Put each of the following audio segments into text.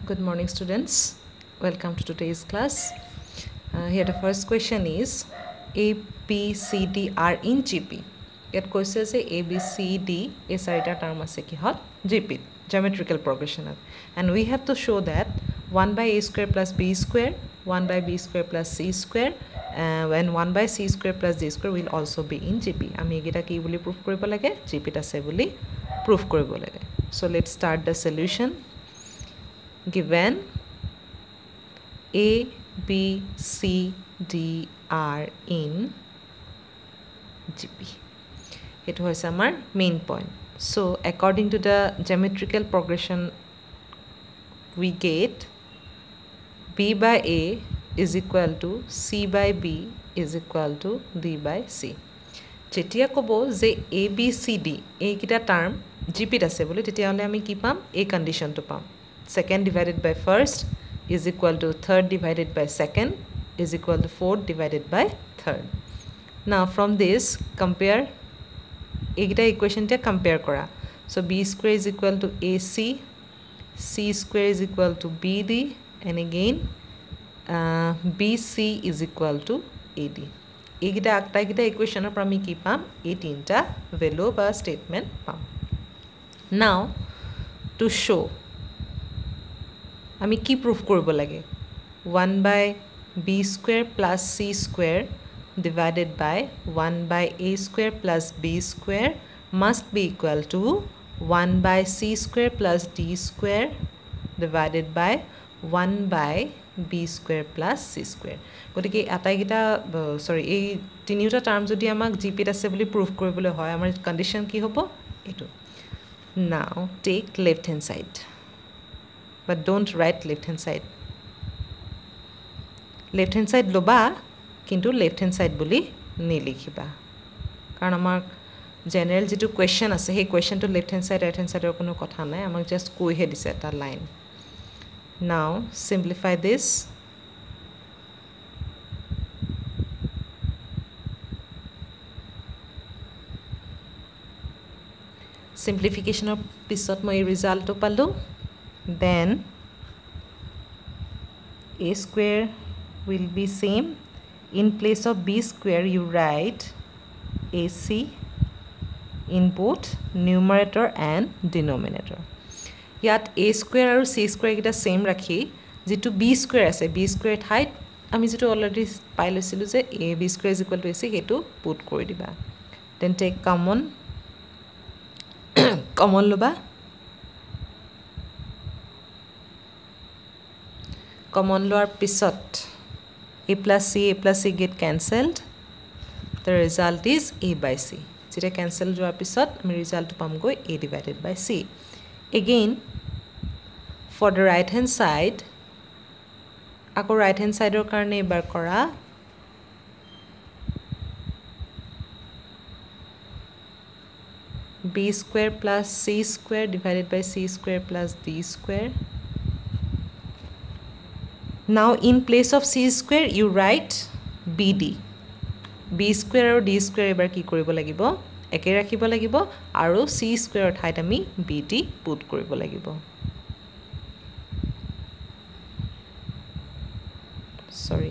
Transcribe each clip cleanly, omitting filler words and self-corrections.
Good morning, students. Welcome to today's class. Here the first question is A, B, C, D are in GP. It says A, B, C, D is a term as GP, geometrical progression. And we have to show that 1 by A square plus B square, 1 by B square plus C square, when 1 by C square plus D square will also be in GP. আমি এগিটা কি বুলি proof কৰিব লাগে GP ত আছে বুলি proof কৰিব লাগে. So let's start the solution. Given A, B, C, D are in GP. It was our main point. So according to the geometrical progression, we get B by A is equal to C by B is equal to D by C. যেতিয়া কব যে A, B, C, D এই কিটা term GP ত আছে বলি তেতিয়া হলে আমি কি পাম এই কন্ডিশনটো পাম second divided by first is equal to third divided by second is equal to fourth divided by third. Now from this compare egita equation ta compare kora. So B square is equal to AC, C square is equal to BD, and again BC is equal to AD. Egita akta egita equation or ami ki pam e tinta value ba statement pam. Now to show আমি কি proof কৰিব লাগে 1 by b square plus c square divided by 1 by a square plus b square must be equal to 1 by c square plus d square divided by 1 by b square plus c square. গতিকে আটাইগিটা sorry এই তিনিটা term যদি আমাক GP ত আছে বুলি proof কৰিবলৈ হয় আমাৰ কন্ডিশন কি হ'ব এটো. Now take left hand side. But don't write left hand side. Left hand side loba kintu left hand side boli nilikhiba karon amar general jitu question ase he question to left hand side right hand side er kono kotha nai amak just koi he dise ta line. Now simplify this. Simplification of pisot moi result to palu. Then a square will be same. In place of b square you write AC in both numerator and denominator. Yat a square or c square kita same rakhi jitu b square ase b square height ami jitu already pai loisilu je a b square is equal to ac hetu put kori diba. Then take common loba. Common lower pisot a plus c get cancelled. The result is a by c. Jeta cancel joar pisot ami result pam goi a divided by c. Again for the right hand side ako right hand side or karone ebar kora b square plus c square divided by c square plus d square. Now in place of c square you write bd. b square or d square ebar ki koribo lagibo eke rakhibo lagibo aru c square thait ami bd put koribo lagibo. Sorry.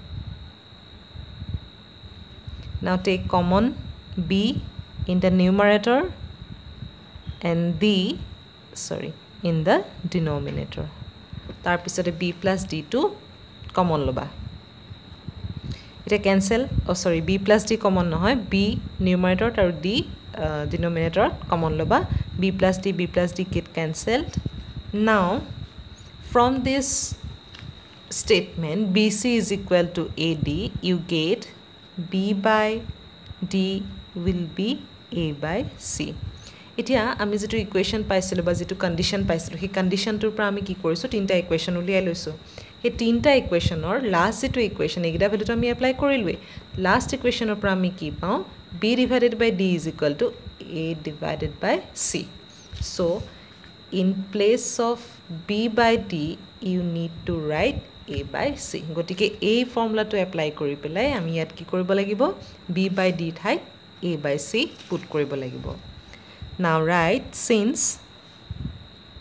Now take common b in the numerator and in the denominator. তার পিছতে b plus d to common লবা এটা cancel b plus d common নহয় b numerator আৰু d denominator common লবা b plus d get cancelled. Now from this statement bc is equal to ad you get b by d will be a by c. এতিয়া আমি যেটো equation পাইছিলো বা যেটো condition পাইছিলো হে কন্ডিশনটোৰ পৰা আমি কি কৰিছো তিনটা ইকুয়েশন উলিয়াই লৈছো হে তিনটা ইকুয়েশনৰ লাস্ট যেটো ইকুয়েশন এগিটা ভ্যালুটো আমি এপ্লাই কৰিলৱে লাস্ট ইকুয়েশনৰ পৰা আমি কি পাও b divided by d is equal to a divided by c. So in place of b by d you need to write a by c. গটিকে এই ফৰ্মুলাটো এপ্লাই কৰি পেলাই আমি ইয়াত কি কৰিব লাগিব b by d ঠাইত a by c পুট কৰিব লাগিব. Now write since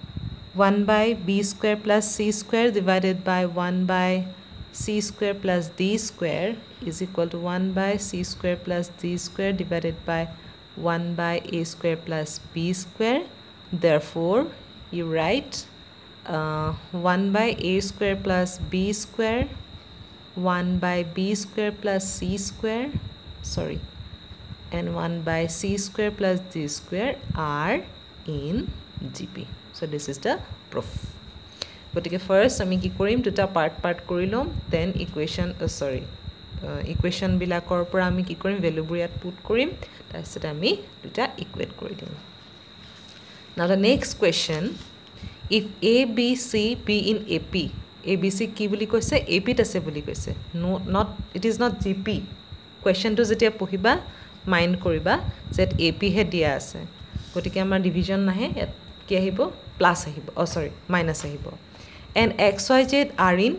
1 by b square plus c square divided by 1 by c square plus d square is equal to 1 by c square plus d square divided by 1 by a square plus b square. Therefore, you write 1 by a square plus b square, 1 by b square plus c square, and 1 by c square plus d square are in GP. So this is the proof. গতিকে first আমি কি কৰিম, দুটা part কৰি ল'ম, then equation বিলাকৰ পৰা আমি কি কৰিম, ভেলুবোৰ ইয়াত পুট কৰিম, তাৰপিছত আমি দুটা ইকুৱেট কৰি দিম। Now the next question, if A, B, C be in AP, A, B, C কি বুলি কৈছে, AP ত আছে বুলি কৈছে, it is not GP. কুৱেশ্যনটো যেতিয়া পঢ়িবা মাইণ্ড কৰিবা যে AP হে দিয়া আছে, গতিকে আমাৰ ডিভিজন নাহে, ইয়াত কি আহিব, প্লাছ আহিব, মাইনাছ আহিব। And XYZ are in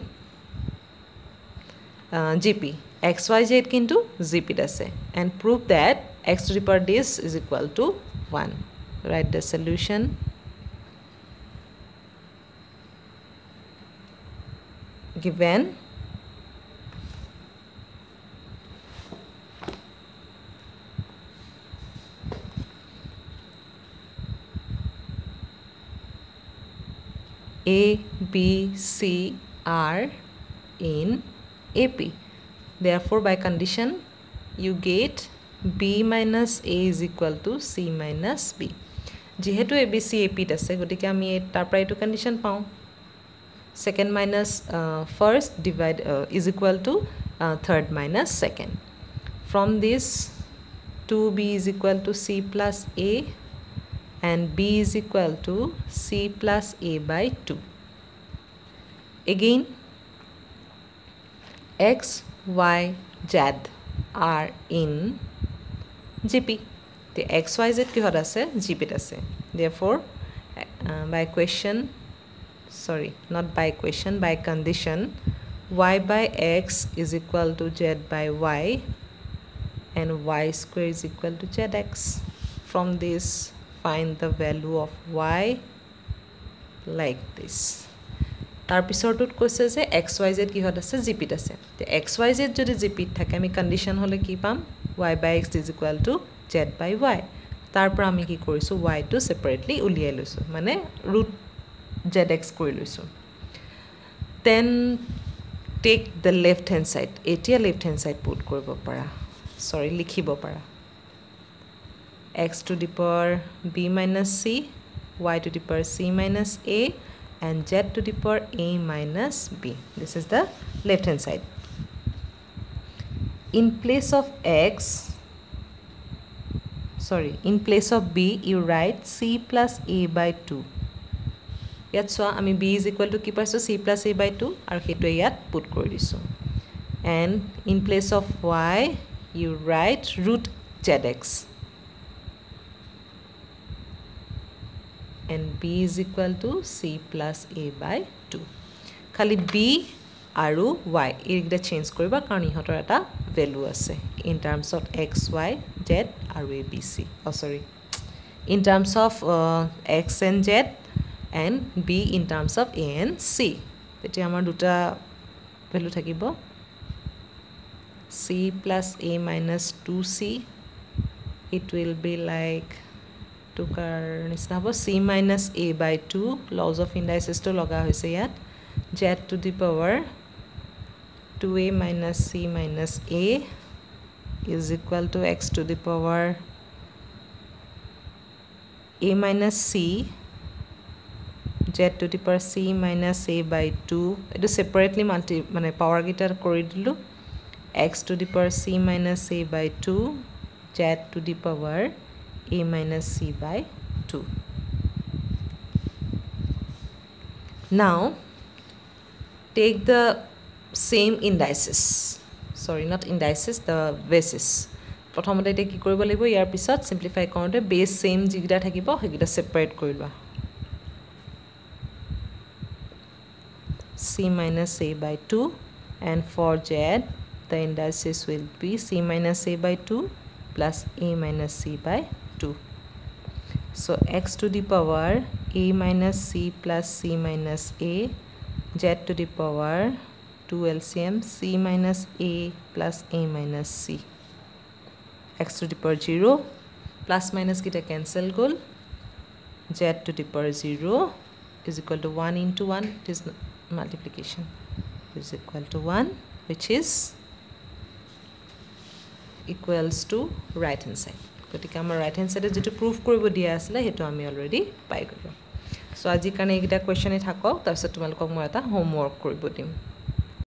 GP. XYZ কিন্তু GP ত আছে, and prove that x to the power this is equal to 1. Write the solution. Given A, B, C are in AP. Therefore, by condition, you get B minus A is equal to C minus B. যেহেতু A, B, C AP ত আছে, গতিকে আমি তাৰ পৰা এইটো condition পাওঁ, second minus first is equal to third minus second. From this, 2B is equal to C plus A, and B is equal to C plus A by 2. Again, X, Y, Z are in GP. The X, Y, Z kihot ase, GP t ase. Therefore, by condition, Y by X is equal to Z by Y, and Y square is equal to ZX. From this, find the value of y like this. তাৰ পিছৰটোত কৈছে যে XYZ কিহত আছে, GP ত আছে। তে XYZ যদি GP ত থাকে, আমি কণ্ডিশ্যন হ'লে কি পাম, y by x is equal to z by y. তাৰ পৰা আমি কি কৰিছোঁ, y টো ছেপাৰেটলি উলিয়াই লৈছোঁ, মানে ৰুট zx কৰি লৈছোঁ। Then take the left hand side, এতিয়া লেফ্ট হেণ্ড ছাইড পুট কৰিব পাৰা, লিখিব পাৰা, x to the power b minus c, y to the power c minus a, and z to the power a minus b. This is the left hand side. In place of b, you write c plus a by 2. Yat so ami b is equal to ki paiso, c plus a by 2, aru hetu yat put kori disu. And in place of y, you write root zx. And b is equal to c plus a by 2. Khali b aru y irigda change koriba karon ihotor eta value ase in terms of x, y, z aru a, b, c. In terms of x and z, and b in terms of a and c. Tete amar duta value thakibo, c plus a minus 2c. It will be like c minus a by 2, laws of indices to loga hoise yat, z to the power 2a minus c minus a is equal to x to the power a minus c, z to the power c minus a by 2. It is separately power gitar kori dilu, x to the power c minus a by 2, z to the power a minus c by 2. Now take the same indices, not indices, the bases. প্ৰথমতে এটা কি কৰিব লাগিব, ইয়াৰ পিছত simplify কৰোঁতে base same যিগিটা থাকিব সেইগিটা সেপাৰেট কৰিবা, c minus a by 2, and for z the indices will be c minus a by 2 plus a minus c by 2. So x to the power a minus c plus c minus a z to the power 2 LCM c minus a plus a minus c x to the power 0 plus minus kita cancel gol z to the power 0 is equal to 1 into 1 it is multiplication is equal to 1 which is equals to right hand side গতিকে আমাৰ right hand side যেটো proof কৰিব দিয়া আছিল হেতু আমি already পাই গলো সো আজি কাৰণে এইটা কোৱেশ্চনে থাকক তাৰপিছত তোমালোকক মই এটা হোমৱৰ্ক কৰিব দিম